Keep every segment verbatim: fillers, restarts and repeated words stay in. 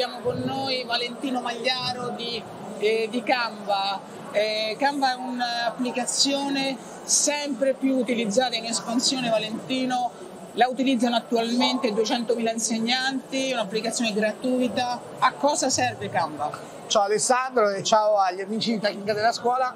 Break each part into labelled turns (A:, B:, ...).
A: abbiamo con noi Valentino Magliaro di, eh, di Canva. Eh, Canva è un'applicazione sempre più utilizzata in espansione, Valentino. La utilizzano attualmente duecentomila insegnanti, è un'applicazione gratuita. A cosa serve Canva?
B: Ciao Alessandro e ciao agli amici di Tecnica della Scuola.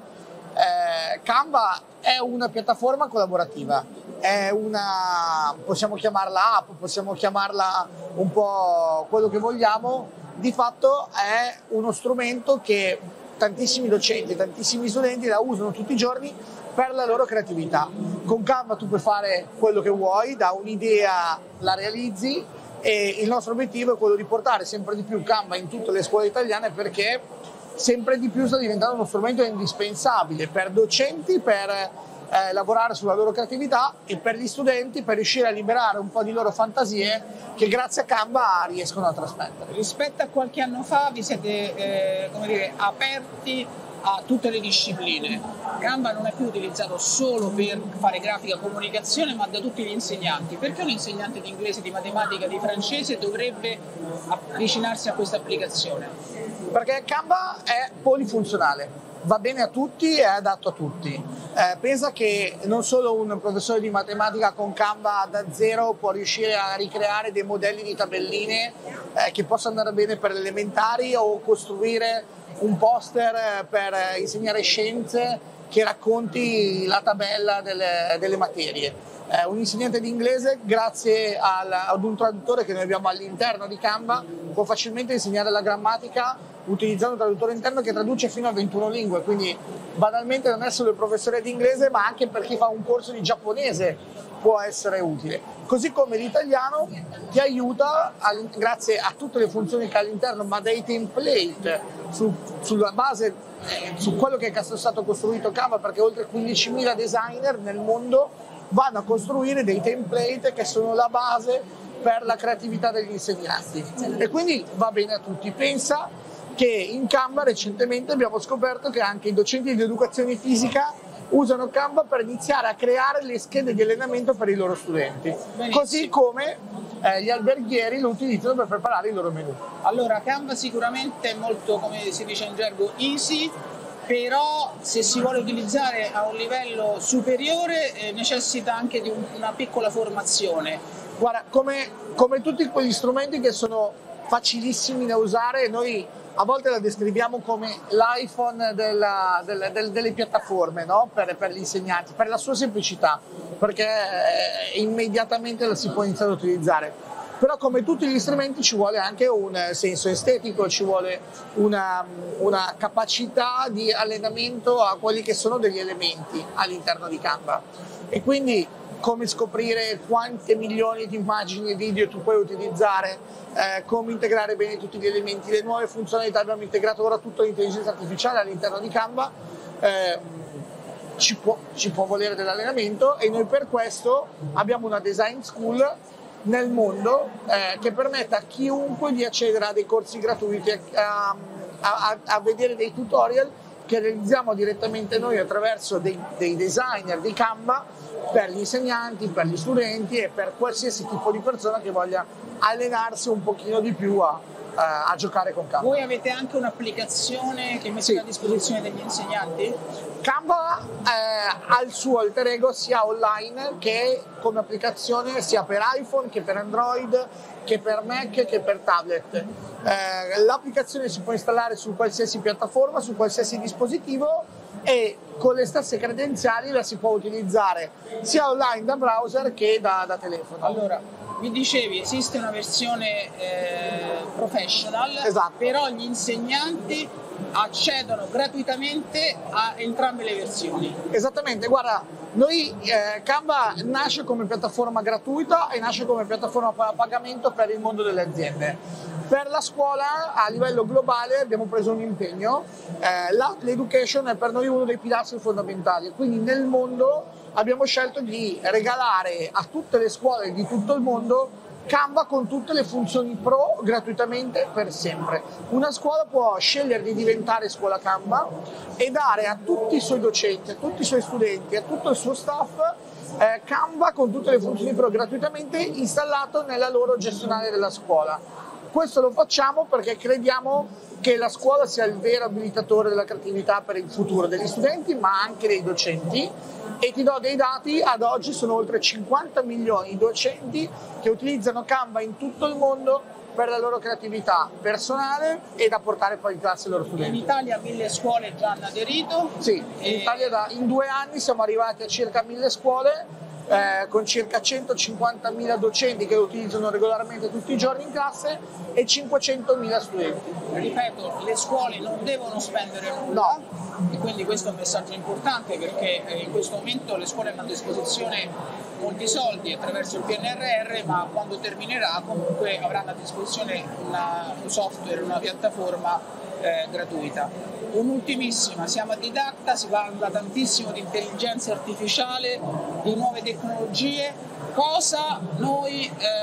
B: Eh, Canva è una piattaforma collaborativa, è una, possiamo chiamarla app, possiamo chiamarla un po' quello che vogliamo, di fatto è uno strumento che tantissimi docenti, tantissimi studenti la usano tutti i giorni per la loro creatività. Con Canva tu puoi fare quello che vuoi, da un'idea la realizzi, e il nostro obiettivo è quello di portare sempre di più Canva in tutte le scuole italiane, perché sempre di più sta diventando uno strumento indispensabile per docenti, per eh, lavorare sulla loro creatività, e per gli studenti per riuscire a liberare un po' di loro fantasie che grazie a Canva riescono a trasmettere.
A: Rispetto a qualche anno fa vi siete eh, come dire, aperti a tutte le discipline. Canva non è più utilizzato solo per fare grafica e comunicazione, ma da tutti gli insegnanti. Perché un insegnante di inglese, di matematica, di francese dovrebbe avvicinarsi a questa applicazione?
B: Perché Canva è polifunzionale, va bene a tutti e è adatto a tutti. Eh, pensa che non solo un professore di matematica con Canva da zero può riuscire a ricreare dei modelli di tabelline eh, che possono andare bene per le elementari, o costruire un poster per insegnare scienze che racconti la tabella delle, delle materie. Eh, un insegnante di inglese, grazie al, ad un traduttore che noi abbiamo all'interno di Canva, può facilmente insegnare la grammatica utilizzando un traduttore interno che traduce fino a ventuno lingue, quindi banalmente non è solo il professore di inglese, ma anche per chi fa un corso di giapponese può essere utile. Così come l'italiano ti aiuta, grazie a tutte le funzioni che ha all'interno, ma dei template su, sulla base, eh, su quello che è stato costruito Canva, perché oltre quindicimila designer nel mondo vanno a costruire dei template che sono la base per la creatività degli insegnanti, e quindi va bene a tutti. Pensa che in Canva recentemente abbiamo scoperto che anche i docenti di educazione fisica usano Canva per iniziare a creare le schede di allenamento per i loro studenti. Benissimo. Così come eh, gli alberghieri lo utilizzano per preparare i loro menù.
A: Allora, Canva sicuramente è molto, come si dice in gergo, easy, però se si vuole utilizzare a un livello superiore eh, necessita anche di un, una piccola formazione.
B: Guarda, come, come tutti quegli strumenti che sono facilissimi da usare, noi a volte la descriviamo come l'iPhone della, delle, delle, delle piattaforme, no? per, per gli insegnanti, per la sua semplicità, perché eh, immediatamente la si può iniziare ad utilizzare. Però come tutti gli strumenti ci vuole anche un senso estetico, ci vuole una, una capacità di allenamento a quelli che sono degli elementi all'interno di Canva. E quindi come scoprire quante milioni di immagini e video tu puoi utilizzare, eh, come integrare bene tutti gli elementi, le nuove funzionalità. Abbiamo integrato ora tutta l'intelligenza artificiale all'interno di Canva, eh, ci, può, ci può volere dell'allenamento, e noi per questo abbiamo una design school nel mondo eh, che permette a chiunque di accedere a dei corsi gratuiti, a, a, a vedere dei tutorial che realizziamo direttamente noi attraverso dei, dei designer di Canva, per gli insegnanti, per gli studenti e per qualsiasi tipo di persona che voglia allenarsi un pochino di più a, a, a giocare con Canva.
A: Voi avete anche un'applicazione che mette sì. a disposizione degli insegnanti?
B: Canva eh, ha il suo alter ego sia online che come applicazione sia per iPhone che per Android, che per Mac, che per tablet. Eh, l'applicazione si può installare su qualsiasi piattaforma, su qualsiasi dispositivo, e con le stesse credenziali la si può utilizzare sia online da browser che da, da telefono.
A: Allora, mi dicevi, esiste una versione eh, professional,
B: esatto.
A: Però gli insegnanti accedono gratuitamente a entrambe le versioni.
B: Esattamente, guarda, noi eh, Canva nasce come piattaforma gratuita e nasce come piattaforma a pagamento per il mondo delle aziende. Per la scuola a livello globale abbiamo preso un impegno, eh, l'education è per noi uno dei pilastri fondamentali, quindi nel mondo abbiamo scelto di regalare a tutte le scuole di tutto il mondo Canva con tutte le funzioni pro gratuitamente per sempre. Una scuola può scegliere di diventare scuola Canva e dare a tutti i suoi docenti, a tutti i suoi studenti, a tutto il suo staff eh, Canva con tutte le funzioni pro gratuitamente installato nella loro gestionale della scuola. Questo lo facciamo perché crediamo che la scuola sia il vero abilitatore della creatività per il futuro degli studenti, ma anche dei docenti. E ti do dei dati: ad oggi sono oltre cinquanta milioni di docenti che utilizzano Canva in tutto il mondo per la loro creatività personale e da portare poi in classe ai loro studenti.
A: In Italia mille scuole già hanno aderito.
B: Sì,
A: e...
B: in Italia da, in due anni siamo arrivati a circa mille scuole, eh, con circa centocinquantamila docenti che lo utilizzano regolarmente tutti i giorni in classe e cinquecentomila studenti.
A: Ripeto, le scuole non devono spendere nulla.
B: No.
A: E quindi questo è un messaggio importante, perché in questo momento le scuole hanno a disposizione molti soldi attraverso il P N R R, ma quando terminerà comunque avranno a disposizione una, un software, una piattaforma eh, gratuita. Un'ultimissima, siamo a Didacta, si parla tantissimo di intelligenza artificiale, di nuove tecnologie. Cosa noi,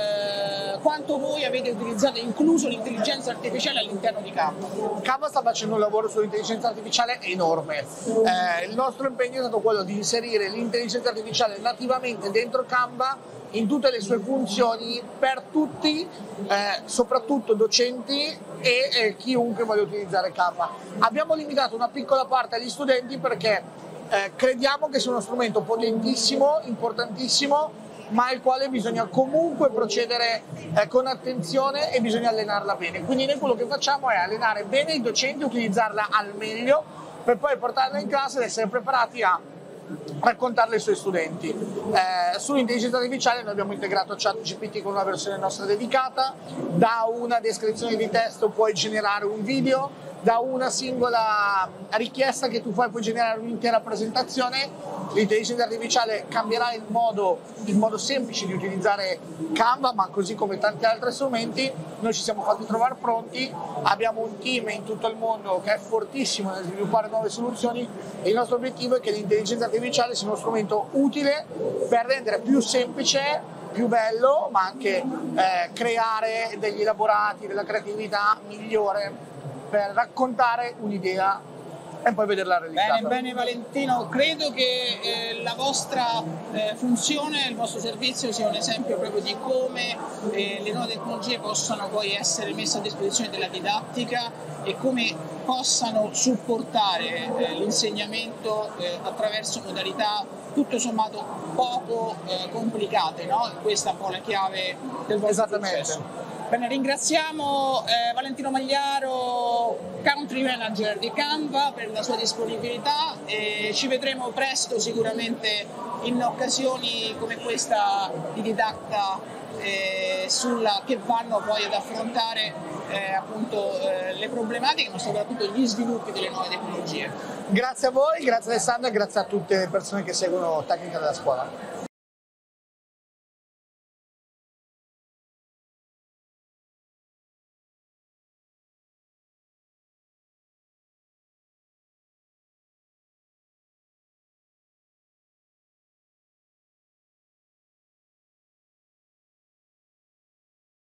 A: eh, quanto voi avete utilizzato e incluso l'intelligenza artificiale all'interno di Canva?
B: Canva sta facendo un lavoro sull'intelligenza artificiale enorme. Eh, il nostro impegno è stato quello di inserire l'intelligenza artificiale nativamente dentro Canva in tutte le sue funzioni per tutti, eh, soprattutto docenti e eh, chiunque voglia utilizzare Canva. Abbiamo limitato una piccola parte agli studenti perché eh, crediamo che sia uno strumento potentissimo, importantissimo, ma al quale bisogna comunque procedere eh, con attenzione e bisogna allenarla bene. Quindi noi quello che facciamo è allenare bene i docenti, utilizzarla al meglio per poi portarla in classe ed essere preparati a raccontarle ai suoi studenti. Eh, sull'intelligenza artificiale noi abbiamo integrato ChatGPT con una versione nostra dedicata. Da una descrizione di testo puoi generare un video, da una singola richiesta che tu fai puoi generare un'intera presentazione. L'intelligenza artificiale cambierà il modo, il modo semplice di utilizzare Canva, ma così come tanti altri strumenti noi ci siamo fatti trovare pronti. Abbiamo un team in tutto il mondo che è fortissimo nel sviluppare nuove soluzioni e il nostro obiettivo è che l'intelligenza artificiale sia uno strumento utile per rendere più semplice, più bello, ma anche eh, creare degli elaborati, della creatività migliore per raccontare un'idea e poi vederla realizzata.
A: Bene, bene Valentino, credo che eh, la vostra eh, funzione, il vostro servizio sia un esempio proprio di come eh, le nuove tecnologie possano poi essere messe a disposizione della didattica e come possano supportare eh, l'insegnamento eh, attraverso modalità tutto sommato poco eh, complicate, no? Questa è un po' la chiave del vostro successo. Bene, ringraziamo eh, Valentino Magliaro, Country Manager di Canva, per la sua disponibilità e ci vedremo presto sicuramente in occasioni come questa di Didacta eh, sulla, che vanno poi ad affrontare eh, appunto eh, le problematiche ma soprattutto gli sviluppi delle nuove tecnologie.
B: Grazie a voi, grazie Alessandro e grazie a tutte le persone che seguono Tecnica della Scuola.